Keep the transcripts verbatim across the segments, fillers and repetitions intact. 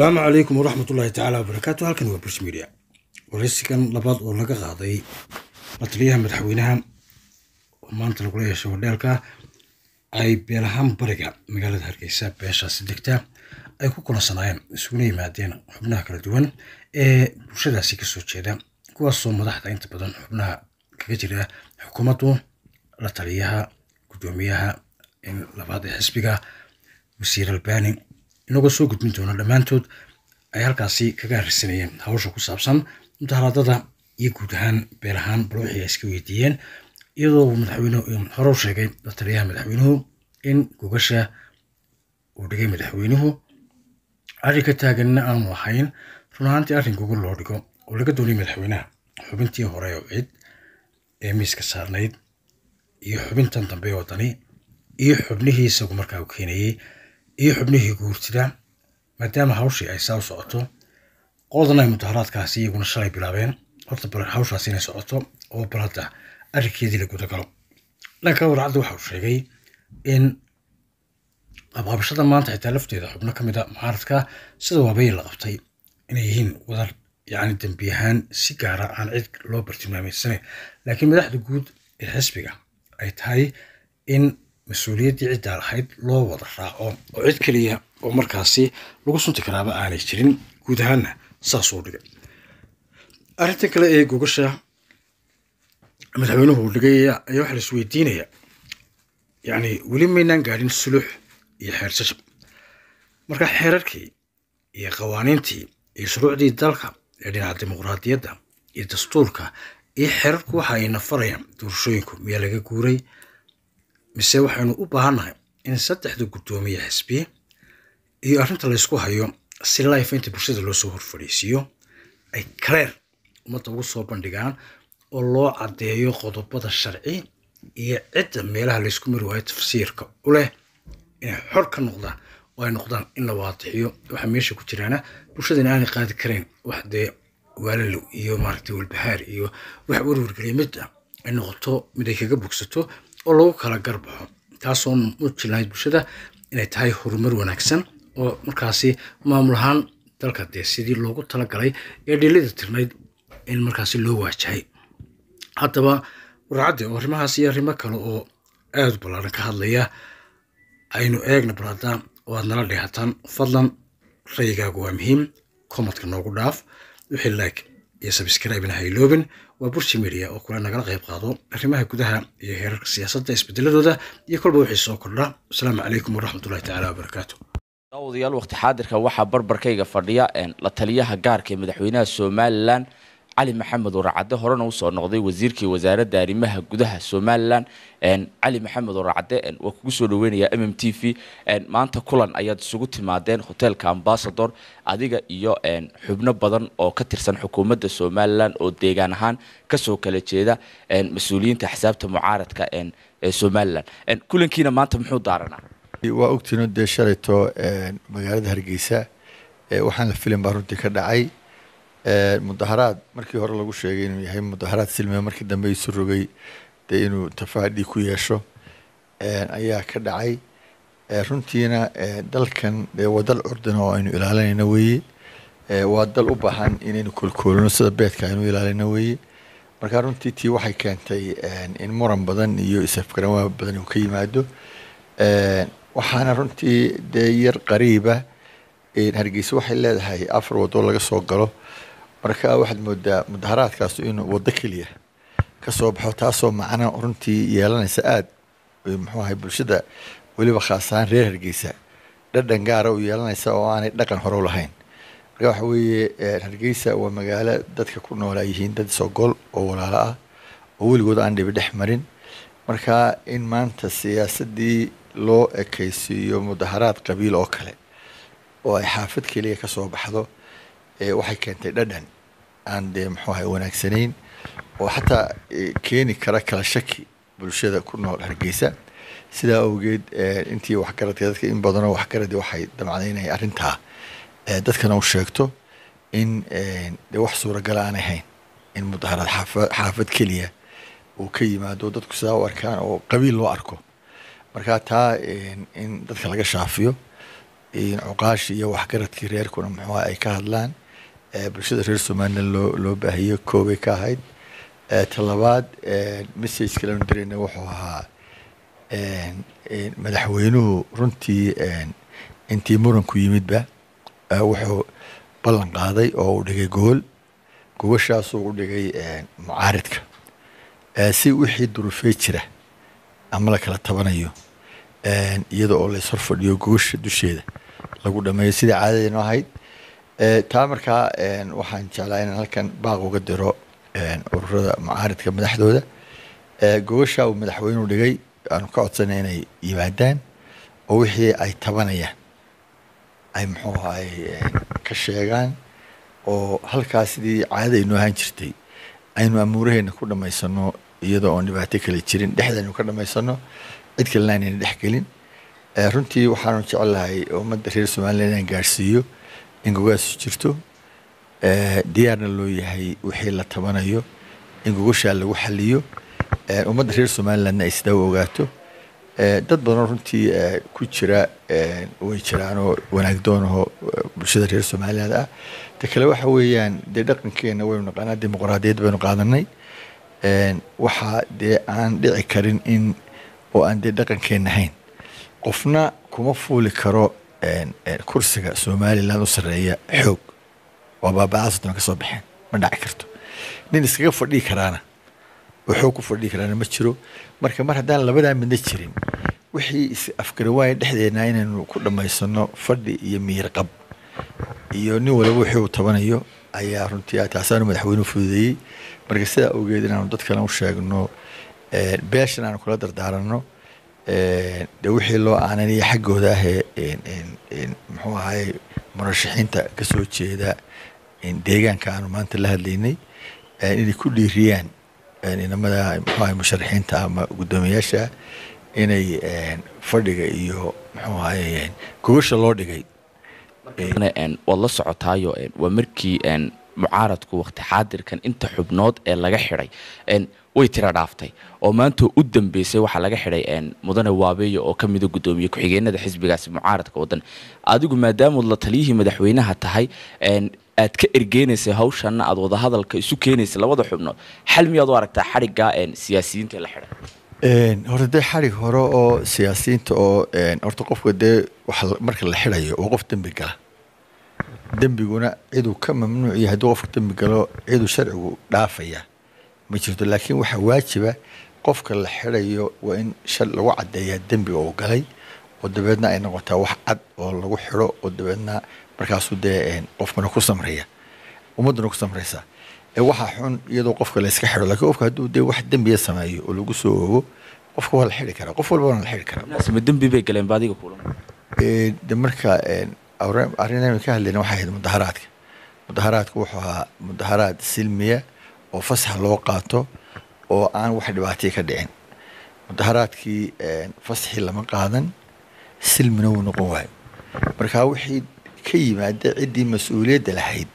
السلام عليكم ورحمة الله تعالى وبركاته. هالكن هو برش ميديا ورئيسكن لباد oo laga qaaday mataliyaha madaxweynaha maanta lagu leeyahay showdaalka ay beelahan bariga magaalada Hargeysa beesha sidegta ay ku kulansanayeen isugu yimaadeen xubnaha kala duwan ee bulshadaasi ka soo jeeda kuwaas oo madaxda inta badan xubnaha kaga jira xukuumaddu la taliyaha gudoomiyaha in labaad ee xisbiga wasiir Albani inagoo soo gudbin doona dhamaantood ay halkaasi kaga harsanayeen hawsha ku saabsan mudaharaadada iyo guud ahaan beelahan buluuxii iska weydiiyeen iyadoo madaxweynuhu hore u sheegay taliyaha madaxweynuhu in gogasha uu dhigay madaxweynuhu arrinka taaganna aanu ahayn runaantii arrin gogol loo dhigo oo laga doonay madaxweynaha xubintii hore oo cid ee miiska saarnayd iyo xubintan dambe oo dani iyo xubnihii isagu markaa u keenayay iyo xubnihii guurtida maadaama hawshii ay saa u socoto qododan ay mudaharaadkaasi iyaguna shalay bilaabeen horta bal hawshaasi inay socoto oo balada arrinkeedii la guda galo dhanka warcadda waxa uu sheegay in qabaabashada maanta xitaa lafteeda xubno ka mid a mucaaradka sida waabayay la qabtay inay yihiin wadar yacni dembi ahaan si gaara aan cid loo bartilmaameysanayn laakiin madaxda guud ee xisbiga ay tahay in مسؤوليتي عد على حيد لو وضع راعو وعد كلية ومركاسي لو سنت كلابا aanay jirin guud ahaan saas oo dhigay arinta kale ee gogasha madaxweynuhu dhigay ayaa wax la isweydiinaya yani wali meynaan gaarin sulux iyo xeersasho marka xeerarkii iyo qawaaniintii iyo shuruucdii dalka ee dhinaca dimuqraadiyadda iyo dastuurka iyo xeerarku waxa ay nafarayaan doorashooyinku miyaa laga guuray mise waxaanu u baahanahay in saddexda gudoomiye xisbi iyo arrinta la isku hayo si live inta bulshada loo soo horfadhiisiyo ay clear umada ugu soo bandhigaan oo loo cadeeyo qodobada sharci iyo cidda meelaha la isku mari waayo tafsiirka u leh in xor ka noqdaan oo ay noqdaan in la waadixiyo waxa meesha ku jiraana bulshada aanay qaadi karin wax dee walaalo iyo maaragtay walbahaar iyo wax warwargeliyay mid ay noqoto mid ay kaga bogsato oo lagu kala garbaxo taasoo muujinaysa bulshada inay tahay horumar wanaagsan oo markaasi maamul ahaan dalka dee sidii loogu talagalay ee dhilida tirnayd in markaasi loo waajahay haddaba warcadde oo arrimahaas iyo arrimo kale oo aad u ballaaran ka hadlaya aynu eegna balada oo aad nala dheehataan fadlan rayigaagu waa muhiim komadka noogu dhaaf wixii like iyo subscribe-na ha iloobin waa burshi media oo kula nagala qayb qaado arrimaha gudaha iyo heerarka siyaasadda isbedeladooda iyo kolba wixii soo kordha asalaamu calaykum waraxmatullaahi tacaala wabarakaatu daawadayaal waqti xaadirka waxaa barbarkayga fadhiya la taliyaha gaarka ee madaxweynaha Somaliland علي محمد ورعده هرنا وصل نقضي وزير كي وزارة دارمها جودها سومالان إن علي محمد ورعده إن وكوسو وين يا إم إم تي في إن ما أنت كلن أياد سقوط المعدن هوتيل كامباسادور أديك إياه إن حبنا بدن أو كتير سن حكومة سومالان أو ديجانهان كسو كلتشيدا إن مسؤولين تحسابته معارض كإن سومالان إن كلن كينا ما أنت محود دارنا وأكتنو ده شريته مجال هرجيسة وحنا الفيلم باروتي كدعي مظاهرات markii hore lagu sheegay inuu yahay mudaharaad silmiya markii dambe ay soo rogay de inuu tafaadi ku yeesho ee ayaa ka dhacay runtiina dalkan ee wadal urdan oo aynu ilaalinayna weeye ee waa dal u baahan inaynu kulkulno sida beedka aynu ilaalinayna weeye marka runtii tii waxay keentay in muran badan iyo isafgaran badan uu ka yimaado ee waxaana runtii de yar qariiba in Hargeysa waxay leedahay afar wado laga soo galo marka waxaad moodaa mudaharaadkaas inuu wada kaliya ka soo baxo taasoo macna runtii yeelanaysa aad muxuu ahay bulshada waliba khaasan reer Hargeysa dhadhan gaar ah u yeelanaysa oo aanay dhaqan hore u lahayn marka waxa weeye Hargeysa waa magaalo dadka ku nool yihiin dad soo gol oo walaalo ah oo weligood aan dhib dhex marin marka in maanta siyaasadii loo ekaysiyo mudaharaad qabiil oo kale oo ay xaafad kaliya ka soo baxdo ee waxay keentay dhadhan aan de muxuu ahay wanaagsaneyn oo xataa keeni kara kala shaki bulshada ku nool Hargeysa sida awgeed intii wax garadka dadka in badan oo wax garadi waxay damacdaynay arrinta ee dadkana u sheegto in de wax suuragal aan ahayn in mudaharaad xaafad kaliya uu ka yimaado dadku sida u arkaan oo qabiil loo arko marka taa in dadka laga shaafiyo cuqaashi iyo waxgaradkii reerkuna muxuu ay ka hadlaan bulshada reer Soomaaliland loo loo baahiyo koobay ka ahayd talabaad message kale oo dirayna wuxuu ahaa madaxweynuhu runtii intii muranku yimidba wuxuu ballan qaaday oo uu dhigay gool gobashaas uu dhigay mucaaridka si wixii duruufay jira ama la kala tabanayo iyada oo la isor fadhiyo gobasha dusheeda lagu dhameeyo sida caadadeenoo ahayd taa markaa waxaan jeclaa inaan halkan baaq uga diro ururada mucaaridka madaxdooda gobasha uu madaxweynuhu dhigay aanu ka codsanay inay yimaadaan oo wixii ay tabanayaan ay muxuu ahay ka sheegaan oo halkaas sidii caadada inoo ahaan jirtay aynu amuuraheena ku dhamaysano iyadoo oon dhibaato kale jirin dhexdeenu ka dhamaysano cid kalena aanayna dhex gelin runtii waxaanu jecelahay ummadda reer Soomaaliland inaan gaarsiiyo in gogaas jirto diyaarna loo yahay wixii la tabanayo in gogasha lagu xaliyo ummadda reer Soomaaliland ay isdaaw ogaato dad badan runtii ku jira way jiraan oo wanaag doonaho bulshada reer Soomaaliland ah ta kale waxa weeyaan de dhaqankeena waynu naqaanaa dimuqraadiyad baynu qaadanay waxa de aan dhici karin in oo aan de dhaqankeena ahayn qofna kuma fuuli karo kursiga Soomaaliland u sareeya xoog waa baabaastan ka soo baxeen ma dhaci karto nin iskaga fadhi karaana wuxuu ku fadhi karaana ma jiro marka mar haddaan labada midna jirin wixii is afgarwaay dhexdeena inaynu ku dhamaysano fadhi iyo miir qab iyo nin walba wuxuu tabanayo ayaa runtii taasana madaxweynuhu fududeeyay marka sida ogeed inaanu dadkana u sheegno beeshan aan kula dardaaranno de wixii loo aananay xaggooda ah ee muxuu ahay murashaxiinta ka soo jeeda deegaanka aanu maanta la hadlaynay inay ku dhiiriyaan inamada muxuu ahay musharaxiinta ama guddoomiyaasha inay fadhiga iyo muxuu ahay gobasha loo dhigay waad la socotaayo waa markii mucaaradku waqti xaadirkan inta xubnood ee laga xidhay way tira dhaaftay oo maanta u dambeysay waxa laga xidhay mudane waabeeyo oo kamid ah gudoomiye ku-xigeenada xisbigaasi mucaaradka wadan adigu maadaama la taliyihii madaxweynaha tahay aad ka ergeynaysa hawshan aad wada hadalka isu keenaysa labada xubnood xal miyaad u aragtaa xariga siyaasiyiinta la xidhay horta dee xarig hore oo siyaasiyiinta oo horta qofka dee marka la xidhayo waa qof dembi gala dembiguna ciduu ka mamnuuc yahay hadduu qofka dembi galo ciduu sharcigu dhaafaya ma jirto laakiin waxaa waajiba qofka la xidhayo waa in shar lagu caddeeyaa dembiga uu galay oo dabeedna ay noqotaa wax cad oo lagu xidho oo dabeedna markaasuu dee qofkana ku samraya ummadduna ku samraysa waxaa xun iyadoo qofka la iska xidho laakiin qofka hadduu dee wax dembiya sameeyo oo lagu soo oogo qofka waa la xidhi karaa qof walba waa la xidhi karaa ma dembi bay galeen baadiga kulan de marka arrinaynu ka hadlayna waxay ahayd mudaharaadka mudaharaadku wuxuu ahaa mudaharaad silmiya oo fasax loo qaato oo aan wax dhibaatay ka dhicin mudaharaadkii fasaxii lama qaadan silmina wuu noqon waayo marka wixii ka yimaada ciddii mas-uuliyadda lahayd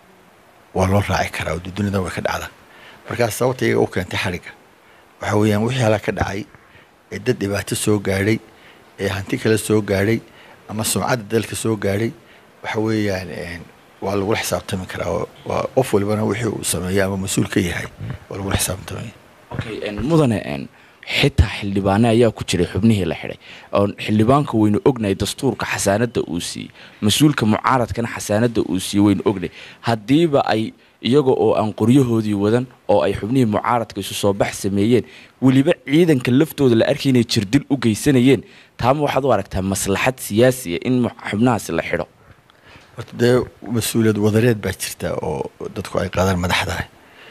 waa loo raaci karaa oo dunida way ka dhacda markaas sababta iyaga u keentay xariga waxa weeyaan wixii hala ka dhacay ee dad dhibaato soo gaadhay ee hanti kale soo gaadhay ama sumcadda dalka soo gaadhay waxa weeyaan waa lagula xisaabtami karaa waa qof walbana wixii uu sameeyay ama mas-uul ka yahay waa lagula xisaabtamaya okay mudane xitaa xildhibaane ayaa ku jiray xubnihii la xidhay oo xildhibaanka waynu ognahay dastuurka xasaanada uu siiyey mas-uulka mucaaradkana xasaanada uu siiyey waynu ognahay haddiiba ay iyaga oo aan qoryahoodii wadan oo ay xubnihii mucaaradka isu soo bax sameeyeen weliba ciidanka laftooda la arkay inay jirdil u geysanayeen taama waxaad u aragtaa maslaxad siyaasiya in xubnahaasi la xidho horta dee mas-uuliyad wadareed baa jirta oo dadku ay qaadaan madaxdahay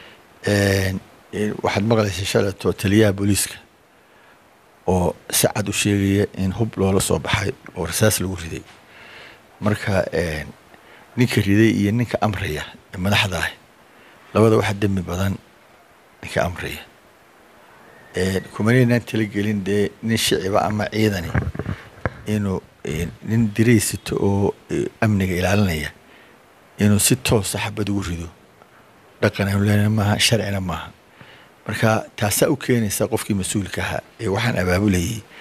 waxaad maqlaysa shalato taliyaha booliiska oo si cad u sheegaya in hub loola soo baxay oo rasaas lagu riday marka ninka riday iyo ninka amraya ee madaxda ah labada waxa dembi badan ninka amraya kumaneenaan talagelin dee nin shiciba ama ciidani inuu nin diraysito oo amniga ilaalinaya inuu si toosa xabad ugu rido dhaqan aynu leenahay maaha sharcina maaha marka taasaa u keenaysa qofkii mas-uulka ahaa ee waxaan abaabulayay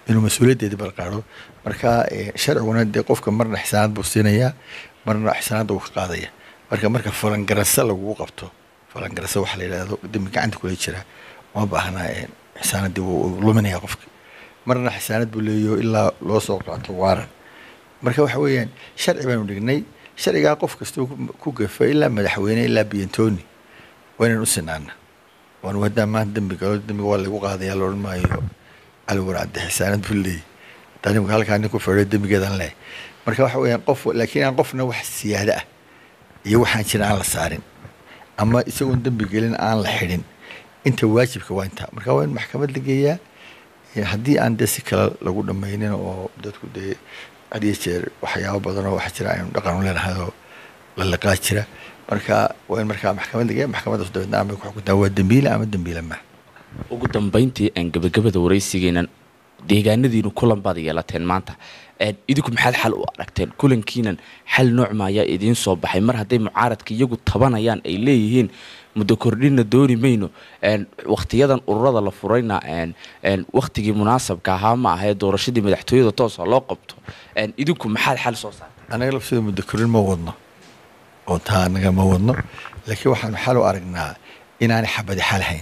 inuu mas-uuliyaddeeda balqaado marka sharciguna dee qofka marna xisaanad buu siinayaa marna xisaanadda uu ka qaadaya marka marka falangarasa lagugu qabto falangarasa waxa la yidhaahdo dembi gacanta kula jira uma baahna xisaanaddii wuu luminaya qofka marna xisaanad buu leeyaho ilaa loo soo qaato waaran marka waxa weeyaan sharci baanu dhignay sharcigaa qof kastoo ku gafa ilaa madaxweyne ilaa biyantooni waa inaan u sinaana waanu haddaa maanta dembi galo dembiga waa lagu qaadayaa loodhan maayo cali warcadde xisaanad buu leeyahy hadaa nimka halkaa nin ku fadhiyo dembigeedan leh marka waxa weeyaan qof laakiin aan qofna wax siyaada ah iyo waxaan jira aan la saarin ama isagoon dembi gelin aan la xidhin inta waajibka waa intaa marka waa in maxkamad la geeyaa haddii aan dee si kale lagu dhamaynin oo dadku dee had iyo jeer waxyaabo badan oo waxa jira aynu dhaqan u leenahay oo la liqaa jira marka waa in markaa maxkamad la geeya maxkamaddaas dabeedna ama ku xukuntaa waa dembiile ama dembiile ma ugu dambeyntii aan gabagabada waraysigeenan deegaanadiinu kulan baad yeelateen maanta idinku maxaad xal u aragteen kulankiinan xal nooc ma ayaa idiin soo baxay mar hadday mucaaradka iyagu tabanayaan ay leeyihiin muddo kordhinna dooni mayno wakhtiyadan ururada la furayna wakhtigii munaasabka ahaa ma ahee doorashadii madaxtooyada toosa loo qabto idinku maxaad xal soo saartay anaga lafsida muddo kordhin ma wadno oo taa anaga ma wadno laakiin waxaanu xal u aragnaa inaanay xabadi xal hayn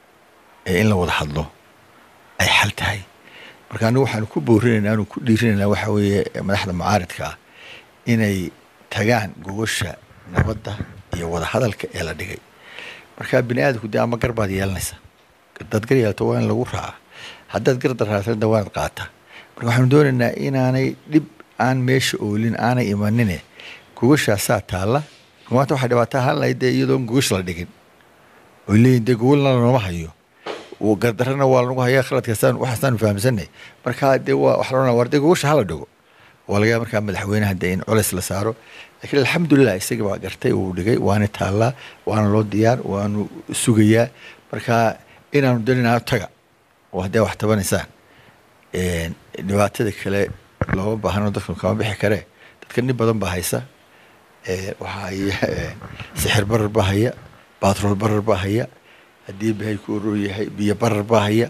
ee in la wada hadlo ay xal tahay marka anigu waxaanu ku boorinaynaa aanu ku dhiirinaynaa waxa weeye madaxda mucaaridka ah inay tagaan gogosha nabadda iyo wada hadalka ee la dhigay marka bini aadamku dee ama garbaad yeelanaysa haddaad gar yeelato waa in lagu raaca haddaad garda raatana waanad qaata marka waxaanu doonaynaa inaanay dhib aan meesha oolin aanay imanine gogashaasaa taalla maanta waxaa dhibaataa ahaan lahayd dee iyadoon gogosh la dhigin oy leeyihin dee gogolna lanooma hayo gardarana waa lagu hayaa khaladkaasaan waxaasaan fahamsanay marka dee waa waxa la war dee gogosha hala dhigo waa laga markaa madaxweynaha dee in culays la saaro laakiin alxamdulilah isaga baa gartay uu dhigay waana taallaa waana loo diyaar waanu sugayaa marka inaanu daninaa taga oo haddee wax tabanaysaan dhibaatada kale looma baahno dadku kama bixi karee dadka nin badan baa haysa waxaa sixir barar baa haya batrool barar baa haya haddii bahay ku oroo yahay biyo barar baa haya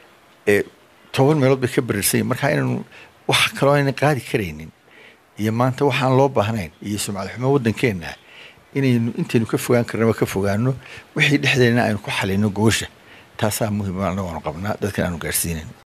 toban meelood bay ka barirsan yihin marka inaanu wax kaloo aynan qaadi karaynin iyo maanta waxaan loo baahnayn iyo sumcad xumo waddankeenna inaynu intaynu ka fogaan karnaba ka fogaano wixii dhexdeena aynu ku xalino gogosha taasaa muhiim anagoonu qabnaa dadkan aanu gaarsiinayn